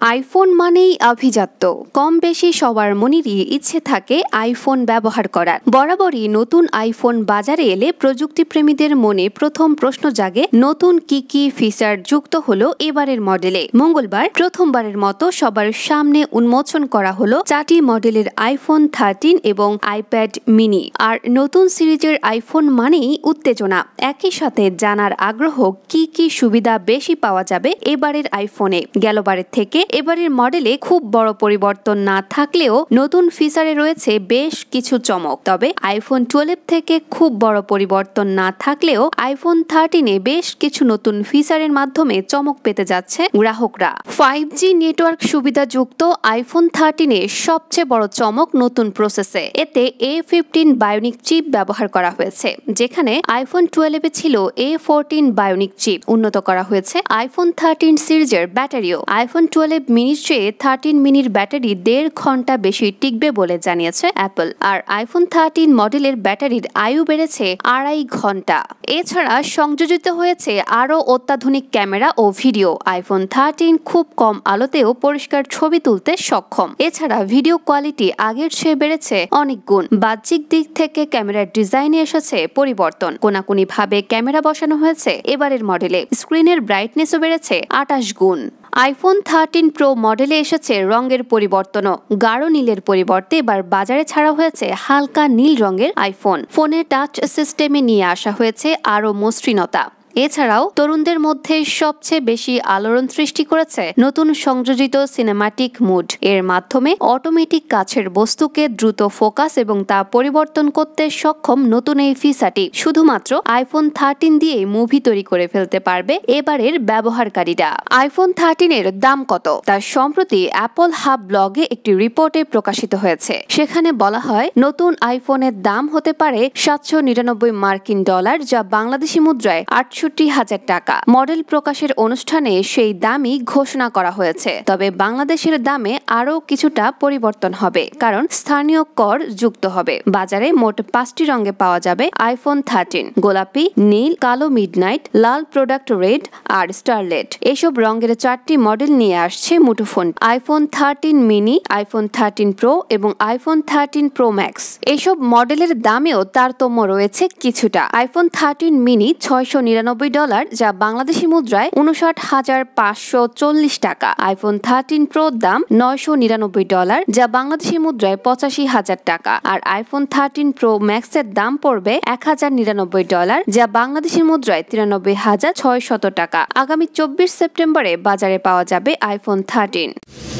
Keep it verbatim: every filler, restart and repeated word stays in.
IPhone মানেই আভিজাত্য। কম বেশি সবার মনেরই ইচ্ছে থাকে আইফোন ব্যবহার করার। বরাবরই নতুন আইফোন বাজারে এলে প্রযুক্তিপ্রেমীদের মনে প্রথম প্রশ্ন জাগে নতুন কি কি ফিচার যুক্ত হলো এবারের মডেলে। মঙ্গলবার প্রথমবারের মতো সবার সামনে উন্মোচন করা হলো চারটি মডেলের আইফোন থার্টিন এবং আইপ্যাড মিনি। আর নতুন সিরিজের আইফোন মানেই উত্তেজনা, একই সাথে জানার আগ্রহ কি কি সুবিধা বেশি পাওয়া যাবে এবারের আইফোনে। গেলবারের থেকে এবারের মডেলে খুব বড় পরিবর্তন না থাকলেও নতুন ফিচারে রয়েছে বেশ কিছু চমক। তবে আইফোন টুয়েলভ থেকে খুব বড় পরিবর্তন না থাকলেও আইফোন থার্টিনে বেশ কিছু নতুন ফিচারের মাধ্যমে চমক পেতে যাচ্ছে গ্রাহকরা। ফাইভ জি নেটওয়ার্ক সুবিধাযুক্ত আইফোন থার্টিনে সবচেয়ে বড় চমক নতুন প্রসেসে। এতে এ ফিফটিন বায়োনিক চিপ ব্যবহার করা হয়েছে, যেখানে আইফোন টুয়েলভ এ ছিল এ ফোরটিন বায়োনিক চিপ। উন্নত করা হয়েছে আইফোন থার্টিন সিরিজের ব্যাটারিও। আইফোন টুয়েলভ মিনির চেয়ে থার্টিন মিনির ব্যাটারি দেড় ঘন্টা বেশি টিকবে বলে জানিয়েছে অ্যাপল। আর আইফোন থার্টিন মডেলের ব্যাটারির আয়ু বেড়েছে আড়াই ঘন্টা। এছাড়া সংযোজিত হয়েছে আরও অত্যাধুনিক ক্যামেরা ও ভিডিও। আইফোন থার্টিন খুব কম আলোতেও পরিষ্কার ছবি তুলতে সক্ষম। এছাড়া ভিডিও কোয়ালিটি আগের চেয়ে বেড়েছে অনেক গুণ। বাহ্যিক দিক থেকে ক্যামেরার ডিজাইনে এসেছে পরিবর্তন। কোনাকুনি ভাবে ক্যামেরা বসানো হয়েছে এবারের মডেলে। স্ক্রিনের ব্রাইটনেসও বেড়েছে আটাশ গুণ। আইফোন থার্টিন প্রো মডেলে এসেছে রঙের পরিবর্তনও। গাঢ় নীলের পরিবর্তে এবার বাজারে ছাড়া হয়েছে হালকা নীল রঙের আইফোন। ফোনে টাচ সিস্টেমে নিয়ে আসা হয়েছে আরও মসৃণতা। এছাড়াও তরুণদের মধ্যে সবচেয়ে বেশি আলোড়ন সৃষ্টি করেছে নতুন সংযোজিত সিনেমাটিক মুড। এর মাধ্যমে অটোমেটিক কাছের বস্তুকে দ্রুত ফোকাস এবং তা পরিবর্তন করতে সক্ষম নতুন এই ফিচারটি শুধুমাত্র আইফোন থার্টিন দিয়ে মুভি তৈরি করে ফেলতে পারবে এবারের ব্যবহারকারীরা। আইফোন থার্টিনের দাম কত তা সম্প্রতি অ্যাপল হাব ব্লগে একটি রিপোর্টে প্রকাশিত হয়েছে। সেখানে বলা হয় নতুন আইফোনের দাম হতে পারে সাতশো নিরানব্বই মার্কিন ডলার, যা বাংলাদেশি মুদ্রায় আটশো হাজার টাকা। মডেল প্রকাশের অনুষ্ঠানে সেই দামই ঘোষণা করা হয়েছে। তবে বাংলাদেশের দামে আরও কিছুটা পরিবর্তন হবে, কারণ স্থানীয় কর যুক্ত হবে। বাজারে মোট পাঁচটি রঙে পাওয়া যাবে আইফোন থার্টিন: গোলাপি, নীল, কালো মিডনাইট, লাল প্রোডাক্ট রেড আর স্টারলেট। এসব রঙের চারটি মডেল নিয়ে আসছে মুঠোফোন। IPhone thirteen mini, iPhone thirteen pro এবং আইফোন থার্টিন প্রো ম্যাক্স। এসব মডেলের দামেও তারতম্য রয়েছে কিছুটা। আইফোন থার্টিন মিনি ছয়শো নিরানব্বই ডলার, যা বাংলাদেশি মুদ্রায় উনষাট হাজার পাঁচশো চল্লিশ টাকা। আইফোন থার্টিন প্রো দাম নয়শো নিরানব্বই ডলার, যা বাংলাদেশি মুদ্রায় পঁচাশি হাজার টাকা। আর আইফোন থার্টিন প্রো ম্যাক্স এর দাম পড়বে এক হাজার নিরানব্বই ডলার, যা বাংলাদেশি মুদ্রায় তিরানব্বই হাজার ছয়শত টাকা। আগামী চব্বিশ সেপ্টেম্বরে বাজারে পাওয়া যাবে আইফোন থার্টিন।